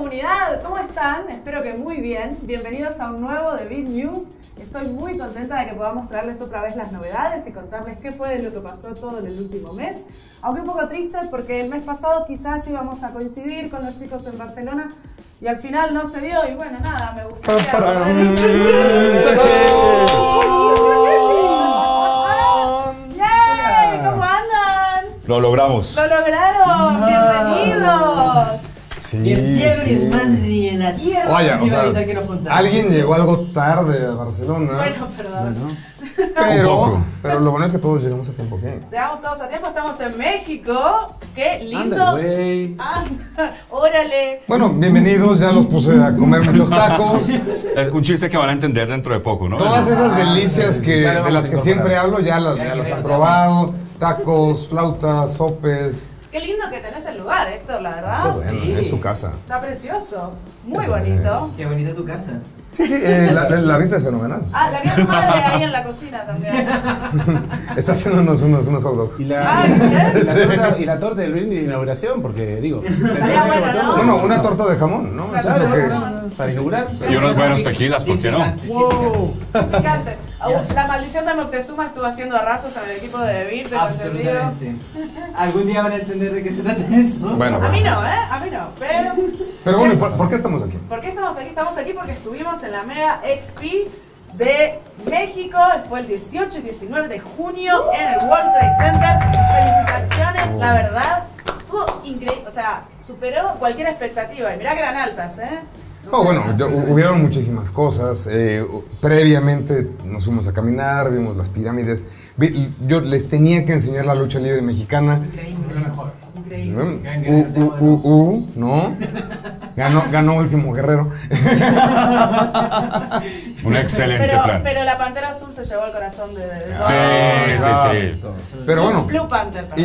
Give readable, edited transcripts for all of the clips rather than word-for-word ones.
comunidad, ¿cómo están? Espero que muy bien. Bienvenidos a un nuevo The Beat News. Estoy muy contenta de que podamos traerles otra vez las novedades y contarles qué fue de lo que pasó todo en el último mes. Aunque un poco triste porque el mes pasado quizás íbamos a coincidir con los chicos en Barcelona y al final no se dio y bueno, nada, me gustaría poder... ¡Yay! ¿Cómo andan? Lo logramos. ¡Lo lograron! ¡Bienvenidos! Sí, Ni el cielo, sí. ni el mar, ni en la tierra. Oye, o sea, evitar que nos juntáramos. alguien llegó algo tarde a Barcelona. Bueno, perdón. Un pero lo bueno es que todos llegamos a tiempo. ¿Qué? Llegamos todos a tiempo, estamos en México. ¡Qué lindo! Anda, güey. Anda, órale. Bueno, bienvenidos, ya los puse a comer muchos tacos. Es un chiste que van a entender dentro de poco, ¿no? Todas esas delicias que, ya lo de vamos las a que incorporar. siempre hablo, ya las han probado. Tacos, flautas, sopes. Qué lindo que tenés el lugar, Héctor, la verdad. Qué bueno, Sí. es su casa. Está precioso. Muy Eso, bonito. Qué bonita tu casa. Sí, sí, la vista es fenomenal. Ah, la vi a tu madre ahí en la cocina también. Está haciendo unos hot dogs. Y Ay, ¿qué? la torta del brindis de inauguración, porque digo, Estaría bueno, ¿no? Bueno, una torta de jamón, ¿no? Eso es lo que... para inaugurar. Y unos buenos tequilas, ¿por qué no? Wow. Picante. La maldición de Moctezuma estuvo haciendo arrasos en el equipo de Beat, tengo entendido. Absolutamente. Algún día van a entender de qué se trata eso. Bueno, A mí no, ¿eh? A mí no. Pero bueno, Sí. ¿por qué estamos aquí? ¿Por qué estamos aquí? Estamos aquí porque estuvimos en la Mega XP de México. Fue el 18 y 19 de junio en el World Trade Center. Felicitaciones, la verdad. Estuvo increíble, o sea, superó cualquier expectativa. Y mirá que eran altas, ¿eh? Oh, bueno, hubieron muchísimas cosas. Previamente nos fuimos a caminar, vimos las pirámides. Yo les tenía que enseñar la lucha libre mexicana. Increíble, lo mejor. Increíble. ¿No? Ganó Último Guerrero. Un excelente plan. Pero la Pantera Azul se llevó el corazón de Sí, todos. sí. Pero bueno, Blue Panther, perdón.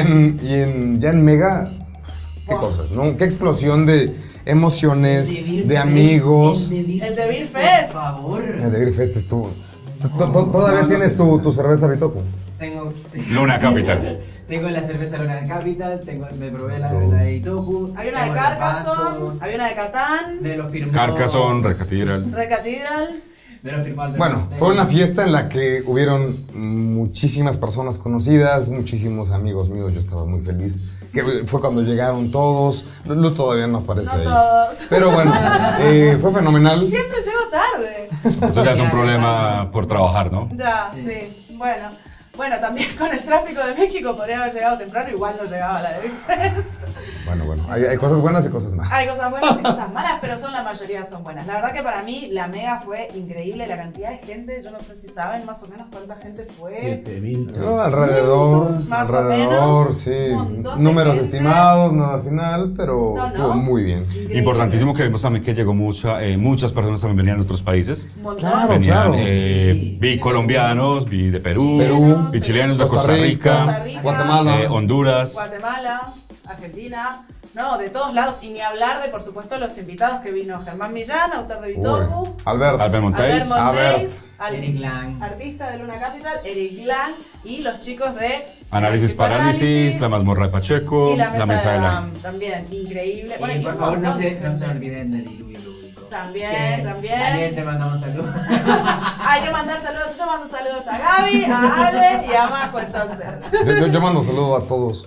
ya en Mega, qué cosas, ¿no? Qué explosión de emociones, de amigos. El de Beer Fest. Por favor. El de Beer Fest estuvo. ¿Todavía tienes tu cerveza Bitoku? Tengo. Luna Capital. Tengo la cerveza Luna Capital, me probé la de Itoku. Había una de tengo el Carcassonne, vaso, había una de Catán, Me lo firmó. Carcassonne, Recatedral. Recatedral. Me lo firmó Alberto Bueno, Ortega. fue una fiesta en la que hubieron muchísimas personas conocidas, muchísimos amigos míos, yo estaba muy feliz. Que fue cuando llegaron todos, Lu todavía no aparece No ahí. todos. Pero bueno, fue fenomenal. Siempre llego tarde. Eso ya es un problema por trabajar, ¿no? Ya, sí. Bueno, también con el tráfico de México podría haber llegado temprano, igual no llegaba a la de Beer Fest. Bueno, hay cosas buenas y cosas malas. Hay cosas buenas y cosas malas, pero la mayoría son buenas. La verdad que para mí la Mega fue increíble, la cantidad de gente, yo no sé si saben más o menos cuánta gente fue. 7,000. No, alrededor, Más o menos, sí. un montón de Números gente. estimados, nada final, pero No, estuvo no. muy bien. Increíble. Importantísimo que vimos también que llegó muchas personas también venían de otros países. Un montón. Claro. Venían, Sí. vi colombianos, vi de Perú, Perú, vi chilenos de Costa Costa Rica, Rica, Guatemala. Honduras. Guatemala, Argentina, no, de todos lados, y ni hablar de, por supuesto, los invitados que vino Germán Millán, autor de Bitoku, Uy, Albert. Albert Monteis. Monteis, Eric Lang. artista de Luna Capital, Eric Lang, y los chicos de Análisis Parálisis, La Mazmorra de Pacheco, y la mesa de la... Adam, también, increíble. Y y por un favor no montón de se gente. olviden de Diluvio Lúdico. También. Daniel, te mandamos saludos. Hay que mandar saludos, yo mando saludos a Gaby, a Ale y a Majo, entonces. Yo mando saludos a todos.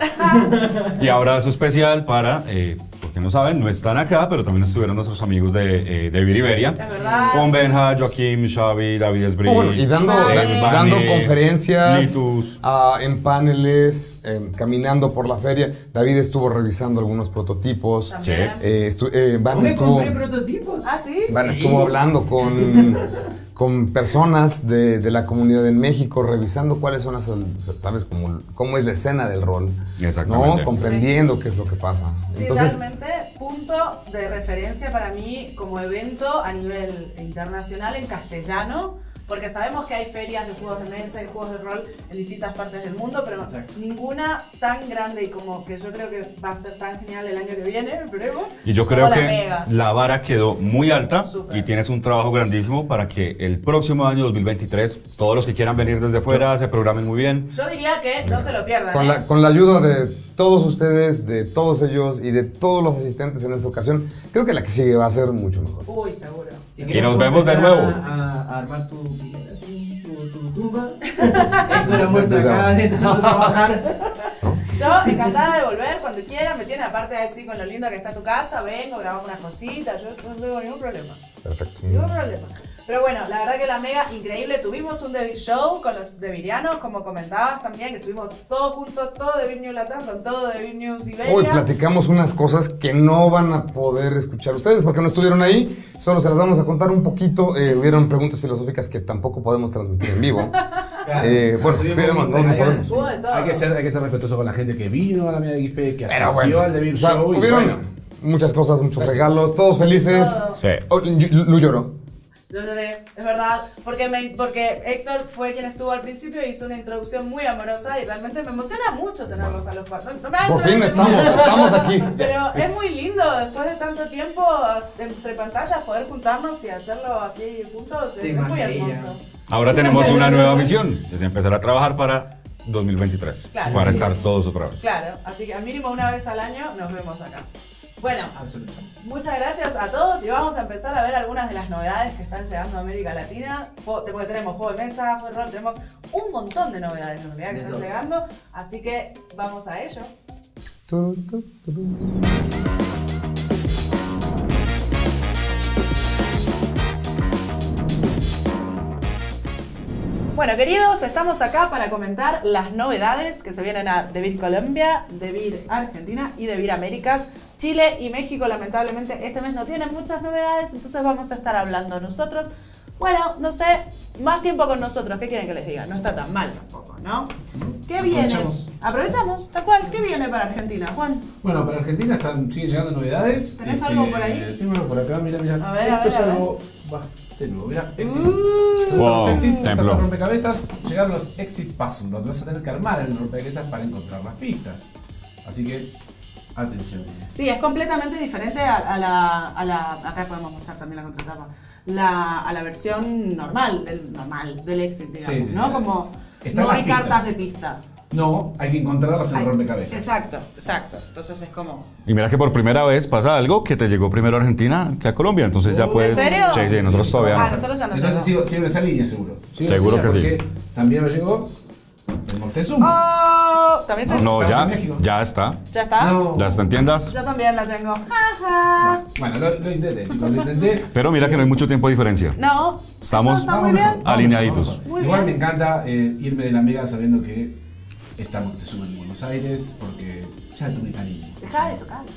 Y abrazo especial para, porque no saben, no están acá, pero también estuvieron nuestros amigos de Viriberia. Es verdad. Con Benja, Joaquín, Xavi, David Esbrí. Bueno, y dando Vane, conferencias, Litus. en paneles, caminando por la feria. David estuvo revisando algunos prototipos. También. Van Me estuvo, compré prototipos. ¿Ah, sí? Van Sí. estuvo hablando con personas de la comunidad en México, revisando cuáles son las, sabes, cómo es la escena del rol. Exactamente. ¿No? Comprendiendo qué es lo que pasa. Sí, Entonces, realmente punto de referencia para mí como evento a nivel internacional en castellano, porque sabemos que hay ferias de juegos de mesa y juegos de rol en distintas partes del mundo, pero Exacto. ninguna tan grande y como que yo creo que va a ser tan genial el año que viene, esperemos. Y yo como creo la que Mega. la vara quedó muy alta. Súper. Y tienes un trabajo grandísimo para que el próximo año 2023 todos los que quieran venir desde fuera se programen muy bien. Yo diría que no se lo pierdan. con la ayuda todos ustedes, de todos ellos y de todos los asistentes en esta ocasión, creo que la que sigue va a ser mucho mejor. Uy, seguro. Y nos vemos de nuevo. A armar tu tumba. Héctor ha muerto acá de tanto trabajar. Yo encantada de volver cuando quieran, me tienen aparte de decir con lo lindo que está tu casa, vengo, grabamos unas cositas, yo no tengo ningún problema. Perfecto. Ningún problema. Pero bueno, la verdad que la mega increíble, tuvimos un debut show con los debirianos, como comentabas también, que estuvimos todos juntos, todo Debir News Latam, con todo Debir News Iberia. Hoy platicamos unas cosas que no van a poder escuchar ustedes porque no estuvieron ahí, solo se las vamos a contar un poquito. Hubieron preguntas filosóficas que tampoco podemos transmitir en vivo. Claro. Bueno, no podemos. Hubo de todo. Hay que ser respetuoso con la gente que vino a la Mega XP, que Pero asistió bueno, al Debir o sea, Show. Y hubieron bueno, muchas cosas, muchos regalos, todos felices. Todo. Sí. Oh, Lu lloró. Yo lloré, es verdad, porque Héctor fue quien estuvo al principio y hizo una introducción muy amorosa y realmente me emociona mucho tenerlos a los cuatro. No me hagan Por llorar, fin no. estamos aquí. Pero es muy lindo después de tanto tiempo entre pantallas poder juntarnos y hacerlo así juntos, Sí, es muy mascarilla. hermoso. Ahora tenemos una nueva misión, es empezar a trabajar para 2023, Claro. para estar todos otra vez. Claro, así que al mínimo una vez al año nos vemos acá. Bueno, absolutamente. muchas gracias a todos y vamos a empezar a ver algunas de las novedades que están llegando a América Latina. Porque tenemos juego de mesa, juego de rol, tenemos un montón de novedades en realidad que están llegando. Así que vamos a ello. Bueno, queridos, estamos acá para comentar las novedades que se vienen a Debir Colombia, Debir Argentina y Debir Américas. Chile y México, lamentablemente, este mes no tienen muchas novedades, entonces vamos a estar hablando nosotros. Bueno, no sé, más tiempo con nosotros, ¿qué quieren que les diga? No está tan mal tampoco, ¿no? ¿Qué viene? Aprovechamos, tal cual. ¿Qué viene para Argentina, Juan? Bueno, para Argentina siguen llegando novedades. ¿Tenés algo por ahí? Tengo algo por acá, mira. A ver, Esto es a ver. algo bastante nuevo, mira. Exit. Wow, Los exit, templo. estás en rompecabezas, llegaron los exit puzzle, donde vas a tener que armar el rompecabezas para encontrar las pistas. Así que, atención. Sí, es completamente diferente a la acá podemos mostrar también la contratapa. A la versión normal del Exit, digamos, Sí, sí, ¿no? sí. Como Están no las hay pistas. cartas de pista. No, hay que encontrarlas en el rompecabezas. Exacto. Entonces es como... Y mira que por primera vez pasa algo que te llegó primero a Argentina que a Colombia, entonces ya puedes... serio? Sí, sí, nosotros todavía Ah, no. nosotros ya no Entonces llegamos. sigo en esa línea, seguro. Sigo en Seguro esa que línea sí. porque también me llegó el Moctezuma. Oh, ¿también te... No, Estamos ya, en México. ya está. ¿Ya está? No. Ya está en tiendas. Yo también la tengo. Jaja. Bueno, lo intenté, chicos, lo intenté. Pero mira que no hay mucho tiempo de diferencia. No. Estamos- Eso está muy Vamos, bien. Alineaditos. vamos. Muy Igual bien. me encanta irme de la Mega sabiendo que está Moctezuma en Buenos Aires, porque ya tuve cariño. Deja de tocar.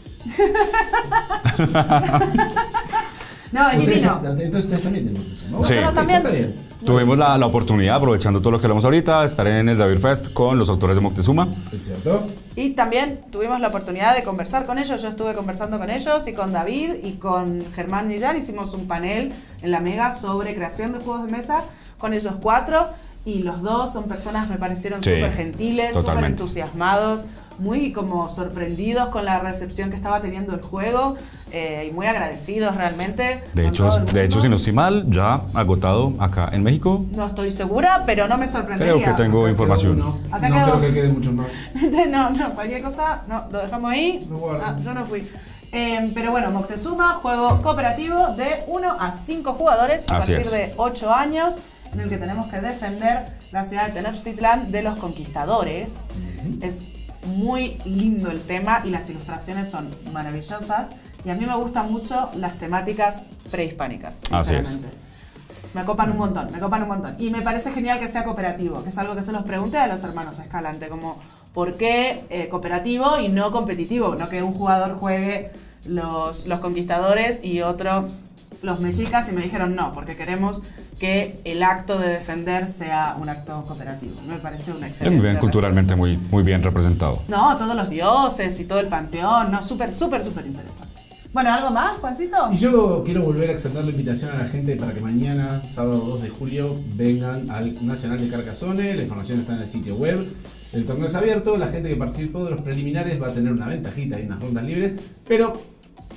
No, es Ustedes, divino. entonces ustedes también tienen Moctezuma. Sí. Bueno, también. está bien. Tuvimos la oportunidad, aprovechando todo lo que hablamos ahorita, estar en el David Fest con los autores de Moctezuma. ¿Es cierto? Y también tuvimos la oportunidad de conversar con ellos. Yo estuve conversando con ellos y con David y con Germán Millán. Hicimos un panel en la Mega sobre creación de juegos de mesa con ellos cuatro. Y los dos son personas, me parecieron Sí, súper gentiles, súper totalmente. entusiasmados, muy como sorprendidos con la recepción que estaba teniendo el juego y muy agradecidos realmente. De con hecho, todo el mundo. si no estoy mal, ya agotado acá en México. No estoy segura, pero no me sorprendería. Creo que tengo información. No, Acá no quedó. creo que quede mucho más. No, cualquier cosa, no, lo dejamos ahí. Lo guardo. Ah, yo no fui. Pero bueno, Moctezuma, juego cooperativo de 1 a 5 jugadores a Así partir es. de 8 años, en el que tenemos que defender la ciudad de Tenochtitlán de los conquistadores. Es muy lindo el tema y las ilustraciones son maravillosas. Y a mí me gustan mucho las temáticas prehispánicas. Así es. sinceramente. Me copan un montón, me copan un montón. Y me parece genial que sea cooperativo, que es algo que se los pregunté a los hermanos Escalante, como ¿por qué cooperativo y no competitivo? No que un jugador juegue los conquistadores y otro los mexicas, y me dijeron no, porque queremos que el acto de defender sea un acto cooperativo. Me pareció un excelente. Muy bien, culturalmente muy bien representado. No, todos los dioses y todo el panteón, no, súper interesante. Bueno, ¿algo más, Juancito? Y yo quiero volver a extender la invitación a la gente para que mañana, sábado 2 de julio, vengan al Nacional de Carcassonne. La información está en el sitio web. El torneo es abierto, la gente que participó de los preliminares va a tener una ventajita y unas rondas libres, pero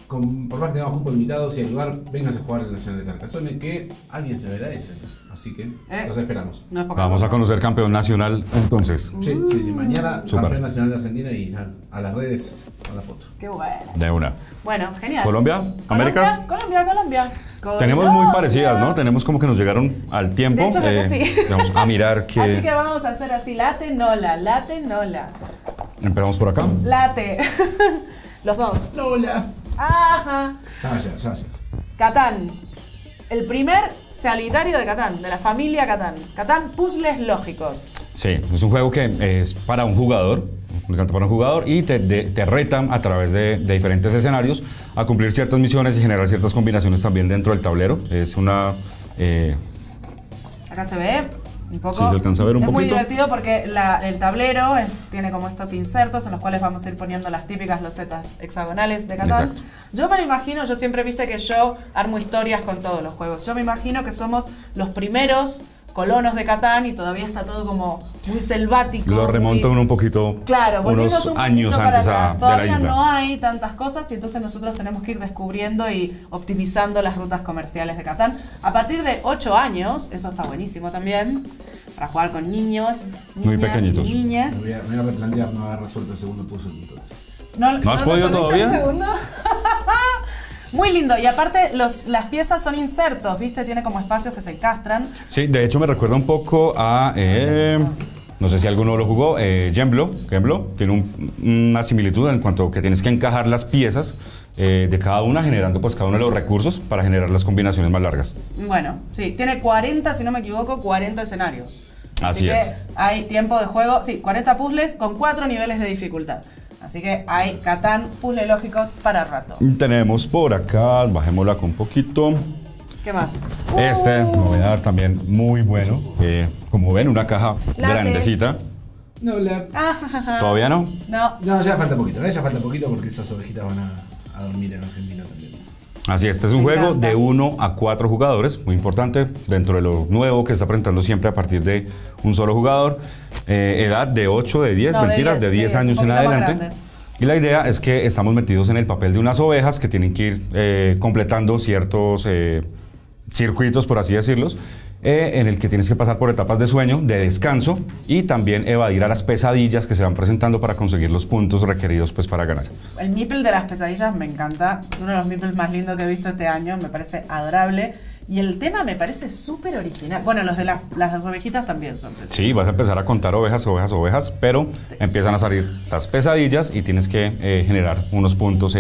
por más que tengamos cupos limitados y el lugar, vengas a jugar el Nacional de Carcassonne, que alguien se verá ese. Así que los esperamos. No es poca Vamos cosa. a conocer campeón nacional entonces. Sí, mañana Súper. campeón nacional de Argentina y a las redes a la foto. Qué bueno. De una. Bueno, genial. Colombia, Américas. Colombia. Tenemos muy parecidas, ¿no? Tenemos como que nos llegaron al tiempo. De hecho, creo que sí. Vamos a mirar que... Así que vamos a hacer así, late, nola. Empezamos por acá. Late. Los dos. Hola. Ajá. Ya. Catán. El primer solitario de Catán, de la familia Catán. Catán, puzzles lógicos. Sí, es un juego que es para un jugador, únicamente para un jugador, y te retan a través de diferentes escenarios a cumplir ciertas misiones y generar ciertas combinaciones también dentro del tablero. Es una... Acá se ve un poco. Sí, se alcanza a ver un es muy poquito. divertido porque el tablero tiene como estos insertos en los cuales vamos a ir poniendo las típicas losetas hexagonales de Catán. Exacto. Yo me lo imagino, yo siempre viste que yo armo historias con todos los juegos. Yo me imagino que somos los primeros colonos de Catán y todavía está todo como muy selvático. Lo remonta muy- uno un poquito, Claro, volviéndonos unos un años poquito para antes atrás. de la Todavía isla. no hay tantas cosas y entonces nosotros tenemos que ir descubriendo y optimizando las rutas comerciales de Catán. A partir de 8 años, eso está buenísimo también, para jugar con niños, Muy niñas, pequeñitos. niñas. Me voy a replantear no haber resuelto el segundo puzzle entonces. ¿No has podido resolviste todavía? el segundo? Muy lindo, y aparte las piezas son insertos, ¿viste? Tiene como espacios que se encastran. Sí, de hecho me recuerda un poco a... no sé si alguno lo jugó, Gemblo. Gemblo tiene una similitud en cuanto a que tienes que encajar las piezas de cada una, generando pues cada uno de los recursos para generar las combinaciones más largas. Bueno, sí, tiene 40, si no me equivoco, 40 escenarios. Así que es. hay tiempo de juego, sí, 40 puzzles con 4 niveles de dificultad. Así que hay Catán, puzzles lógicos para rato. Tenemos por acá, bajémosla con un poquito. ¿Qué más? Novedad también muy bueno. Como ven, una caja Late. grandecita. No, ¿Todavía no? No, ya falta poquito, ya falta poquito porque esas ovejitas van a dormir en Argentina también. Así es, este es un Me juego encanta. de 1 a 4 jugadores, muy importante, dentro de lo nuevo que se está presentando siempre a partir de un solo jugador. Edad de 8, de 10, No, de mentiras, 10, de 10 un años en poquito más adelante. grandes. Y la idea es que estamos metidos en el papel de unas ovejas que tienen que ir completando ciertos circuitos, por así decirlos, en el que tienes que pasar por etapas de sueño, de descanso y también evadir a las pesadillas que se van presentando para conseguir los puntos requeridos pues, para ganar. el meeple de las pesadillas me encanta. Es uno de los meeples más lindos que he visto este año. Me parece adorable. Y el tema me parece súper original. Bueno, los de las ovejitas también son preciosos. Sí, vas a empezar a contar ovejas, pero empiezan a salir las pesadillas y tienes que generar unos puntos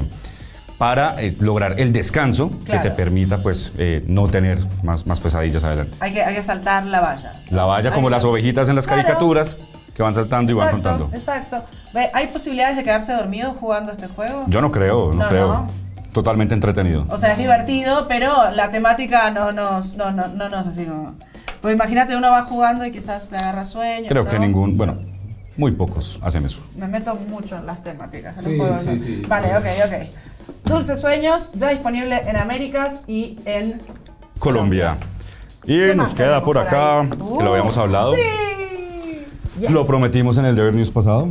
para lograr el descanso Claro. que te permita pues no tener más pesadillas adelante. Hay que saltar la valla. La valla como Hay- las ovejitas en las Claro. caricaturas que van saltando y van contando. Exacto. Ve, ¿hay posibilidades de quedarse dormido jugando este juego? Yo no creo. No. Totalmente entretenido. O sea, es divertido, pero la temática no nos así no. Pues imagínate, uno va jugando y quizás le agarra sueño. Creo ¿no? que muy pocos hacen eso. Me meto mucho en las temáticas. en Sí, los juegos, sí, ¿no? sí. Vale, ok. Dulces Sueños, ya disponible en Américas y en Colombia. Y ¿Qué nos más queda tenemos por acá, ahí? que lo habíamos hablado. Sí. Yes. Lo prometimos en el Dever News pasado.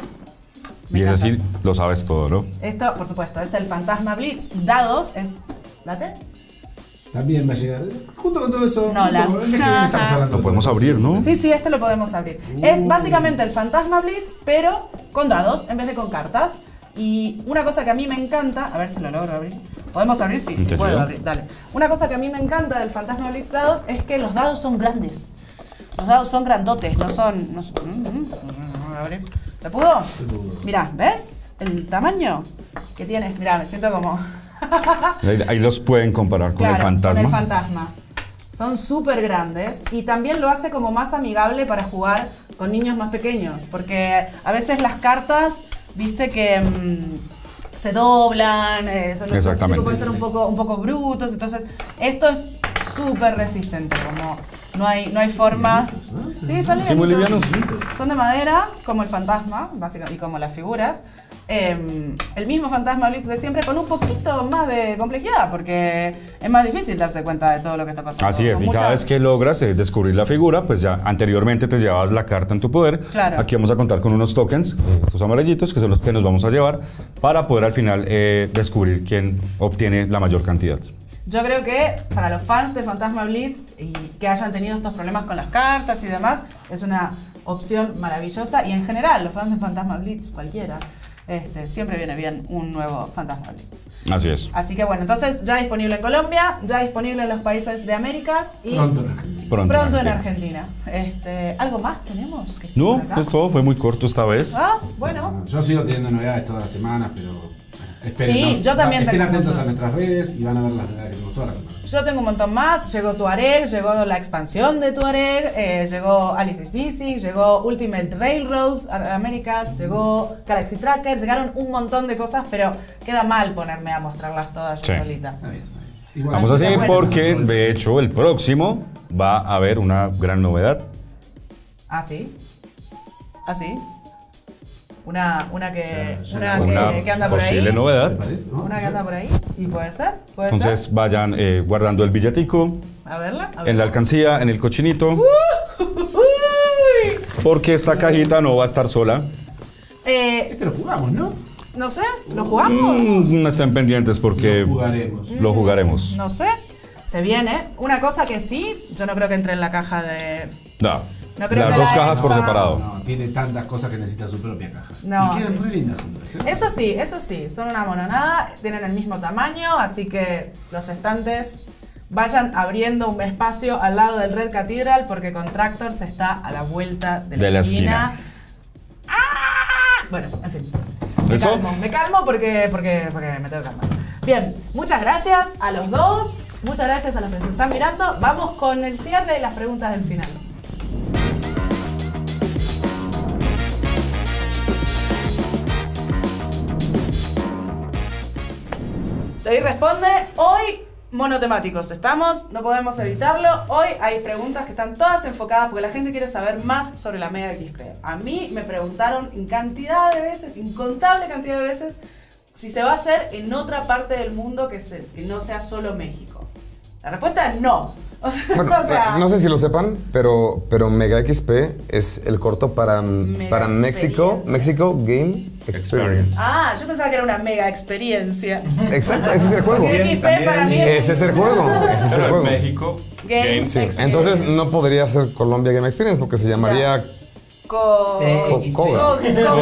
Me Y es encanta. decir, lo sabes todo, ¿no? Esto, por supuesto, es el Fantasma Blitz. Dados, es. ¿Late? También va a llegar. Junto con todo eso. No, la- el mes que viene estamos hablando Lo de podemos todo abrir, eso. ¿no? Sí, este lo podemos abrir. Es básicamente el Fantasma Blitz, pero con dados en vez de con cartas. Y una cosa que a mí me encanta, a ver si lo logro abrir. ¿Podemos abrir? Sí, sí ¿Te puedo ayudo? abrir, dale. Una cosa que a mí me encanta del Fantasma Blitz dados es que los dados son grandes. Los dados son grandotes, no son... a ver, ¿se pudo? Mirá, ¿ves? El tamaño que tiene. Mirá, me siento como... Ahí los pueden comparar con el Claro, fantasma. con el fantasma. Son súper grandes y también lo hace como más amigable para jugar con niños más pequeños, porque a veces las cartas, viste que se doblan, los Exactamente. chicos pueden ser un poco brutos, entonces esto es súper resistente, como no hay forma. Sí, son livianos. Sí, muy livianos. Son de madera, como el fantasma, básicamente, y como las figuras. El mismo fantasma Blitz de siempre, con un poquito más de complejidad, porque es más difícil darse cuenta de todo lo que está pasando. Así es, y cada vez que logras descubrir la figura, pues ya anteriormente te llevabas la carta en tu poder. Claro. Aquí vamos a contar con unos tokens, estos amarillitos, que son los que nos vamos a llevar para poder al final descubrir quién obtiene la mayor cantidad. Yo creo que para los fans de Fantasma Blitz y que hayan tenido estos problemas con las cartas y demás, es una opción maravillosa. Y en general, los fans de Fantasma Blitz, cualquiera, siempre viene bien un nuevo Fantasma Blitz. Así es. Así que bueno, entonces ya disponible en Colombia, ya disponible en los países de Américas y pronto en Argentina. ¿Algo más tenemos? Que No, por acá? es todo, fue muy corto esta vez. Ah, bueno. Yo sigo teniendo novedades todas las semanas, pero esperen. Sí, yo también estén tengo un atentos a montón. nuestras redes y van a ver las novedades que tenemos todas las semanas. Yo tengo un montón más. Llegó Tuareg, llegó la expansión de Tuareg, llegó Alice is Busy, llegó Ultimate Railroads Américas, llegó Galaxy Tracker, llegaron un montón de cosas, pero queda mal ponerme a mostrarlas todas yo Sí. solita. Está bien, está bien. Igual, Vamos así bueno. porque, de hecho, el próximo va a haber una gran novedad. ¿Ah, sí? ¿Ah, sí? Una que anda por posible ahí. novedad. ¿te parece? ¿No? Una que anda por ahí. ¿Y puede ser? ¿Puede Entonces ser? vayan guardando el billetico A verla. A en verla. la alcancía, en el cochinito, Uy. porque esta cajita no va a estar sola. Este lo jugamos, ¿no? No sé, ¿lo jugamos? No estén pendientes porque Lo jugaremos. lo jugaremos. No sé. Se viene. Una cosa que sí, yo no creo que entre en la caja de... No creo Las que dos la cajas por expa- separado. No, tiene tantas cosas que necesita su propia caja. No, y quedan sí. re lindas juntas, ¿eh? Eso sí, son una mononada, tienen el mismo tamaño, así que los estantes vayan abriendo un espacio al lado del Red Cathedral porque Contractors está a la vuelta de la esquina. ¡Ah! Bueno, en fin. ¿Listo? Me calmo porque me tengo que calmar. Bien, muchas gracias a los dos, muchas gracias a los que nos están mirando. Vamos con el cierre y las preguntas del final. David responde, hoy monotemáticos estamos, no podemos evitarlo. Hoy hay preguntas que están todas enfocadas porque la gente quiere saber más sobre la Mega XP. A mí me preguntaron en cantidad de veces, incontable cantidad de veces, si se va a hacer en otra parte del mundo que no sea solo México. La respuesta es no. Bueno, O sea, no sé si lo sepan, pero Mega XP es el corto para México Game Experience. Ah, yo pensaba que era una mega experiencia. Exacto, ese es el juego. Mega XP para mí Ese es el juego. Ese es el juego. México Game Games. Sí, Experience. entonces no podría ser Colombia Game Experience porque se llamaría CXP. Koga.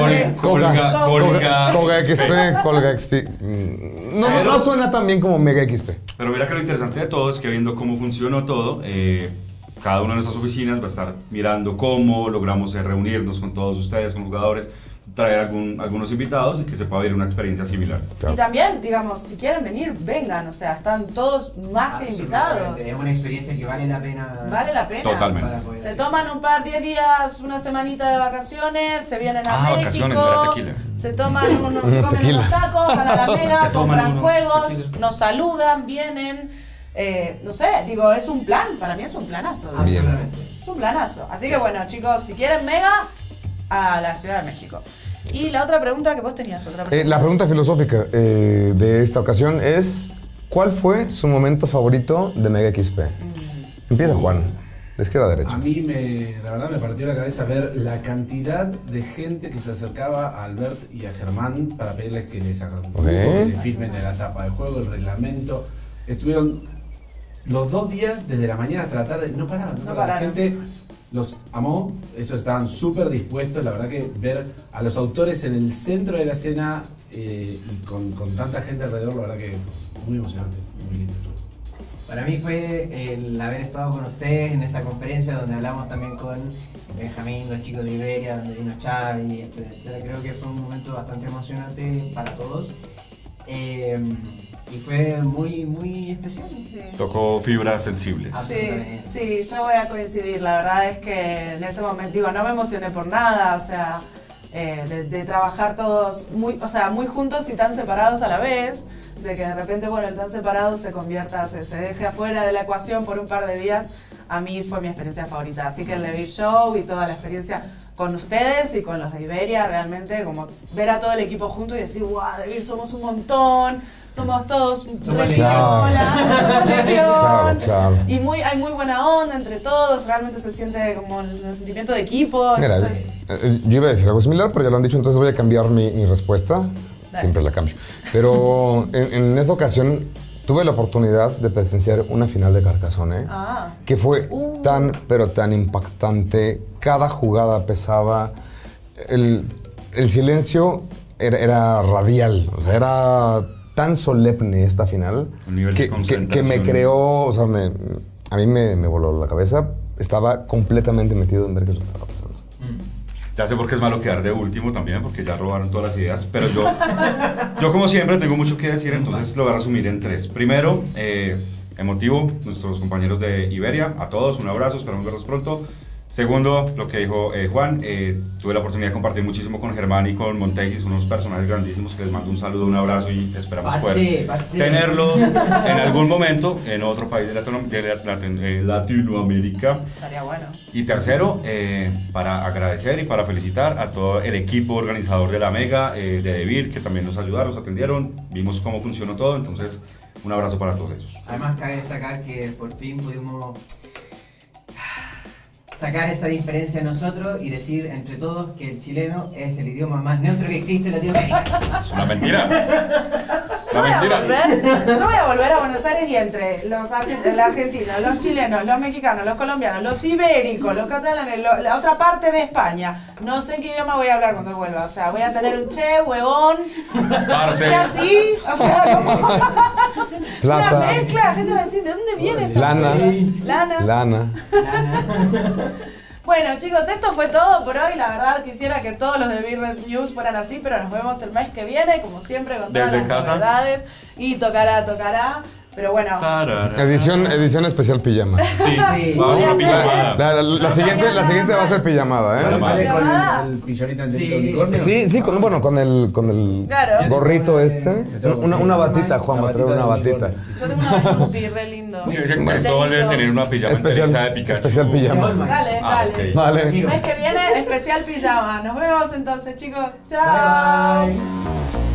Koga XP, Colga XP. No suena tan bien como Mega XP. Pero mira que lo interesante de todo es que viendo cómo funcionó todo, cada una de nuestras oficinas va a estar mirando cómo logramos reunirnos con todos ustedes, con jugadores, traer algunos invitados y que se pueda vivir una experiencia similar. Y también, digamos, si quieren venir, vengan, o sea, están todos más que invitados. Es una experiencia que vale la pena. Vale la pena. Totalmente. para poder Se hacer. toman un par, 10 días, una semanita de vacaciones, se vienen a México, vacaciones, no era tequila. se toman unos, Unos se comen tequilas. unos tacos, van a la Mega, Se toman compran unos juegos, tequilas. nos saludan, vienen, no sé, digo, es un plan, para mí es un planazo. Bien. Absolutamente. Es un planazo. Así que bueno, chicos, si quieren Mega, a la Ciudad de México. Y la otra pregunta que vos tenías, otra pregunta. La pregunta filosófica de esta ocasión es: ¿cuál fue su momento favorito de Mega XP? Empieza Juan, de izquierda a derecha. A mí la verdad me partió la cabeza ver la cantidad de gente que se acercaba a Albert y a Germán para pedirles que les hagan un juego, que les firmen en la tapa del juego, el reglamento. Estuvieron los 2 días desde la mañana hasta la tarde, no paraban. La pararon. gente los amó, ellos estaban súper dispuestos, la verdad que ver a los autores en el centro de la escena y con tanta gente alrededor, la verdad que muy emocionante, muy lindo. Para mí fue el haber estado con ustedes en esa conferencia donde hablamos también con Benjamín, los chicos de Iberia, donde vino Xavi, etcétera, etcétera. Creo que fue un momento bastante emocionante para todos. Y fue muy, muy especial. Tocó fibras sensibles. Sí, sí, yo voy a coincidir. La verdad es que en ese momento, digo, no me emocioné por nada. O sea, de trabajar todos muy, o sea, muy juntos y tan separados a la vez, de que de repente, bueno, el tan separado se convierta, se deje afuera de la ecuación por un par de días. A mí fue mi experiencia favorita, así que el Debir Show y toda la experiencia con ustedes y con los de Iberia, realmente como ver a todo el equipo junto y decir, wow, Debir somos un montón, somos todos religión, somos legión. Claro. Y hay muy buena onda entre todos, realmente se siente como el sentimiento de equipo. Mira, Entonces, yo iba a decir algo similar, pero ya lo han dicho, entonces voy a cambiar mi respuesta. Dale. Siempre la cambio. Pero en esta ocasión tuve la oportunidad de presenciar una final de Carcassonne, que fue tan, pero tan impactante. Cada jugada pesaba. El silencio era radial, o sea, era tan solemne esta final Un nivel de que concentración. me creó, o sea, a mí me voló la cabeza. Estaba completamente metido en ver qué es lo que estaba pasando. Ya sé por qué es malo quedar de último también, porque ya robaron todas las ideas, pero yo como siempre tengo mucho que decir, entonces lo voy a resumir en 3. Primero, emotivo, nuestros compañeros de Iberia, a todos, un abrazo, esperamos verlos pronto. Segundo, lo que dijo Juan, tuve la oportunidad de compartir muchísimo con Germán y con Monteisis, unos personajes grandísimos que les mando un saludo, un abrazo y esperamos poder tenerlos en algún momento en otro país de Latinoamérica. estaría bueno. Y tercero, para agradecer y para felicitar a todo el equipo organizador de la Mega, de Debir, que también nos ayudaron, nos atendieron, vimos cómo funcionó todo, entonces un abrazo para todos ellos. Además cabe destacar que por fin pudimos sacar esa diferencia nosotros y decir entre todos que el chileno es el idioma más neutro que existe en Latinoamérica. Es una mentira. Yo voy a volver a Buenos Aires y entre los argentinos, los chilenos, los mexicanos, los colombianos, los ibéricos, los catalanes, la otra parte de España, no sé en qué idioma voy a hablar cuando vuelva. O sea, voy a tener un che, huevón, Parce. y así, o sea, como Plata. una mezcla. La gente va a decir, ¿de dónde viene esto? Lana. Bueno, chicos, esto fue todo por hoy. La verdad, quisiera que todos los de Beer News fueran así, pero nos vemos el mes que viene, como siempre, con todas Desde las casa. novedades. Y tocará. Pero bueno, Edición especial pijama. Sí, vamos a una pijamada. La siguiente va a ser pijamada, ¿eh? ¿Vale con Ah. el pillonito en Sí. unicornio? Sí, con el Claro. gorrito este. Una batita, Juan, va a traer una batita. yo tengo una Snoopy re lindo. Dicen que esto debe tener una pijama Especial entereza de Pikachu. pijama. Dale. Ok. Vale. El mes que viene, especial pijama. Nos vemos entonces, chicos. Chao. Bye.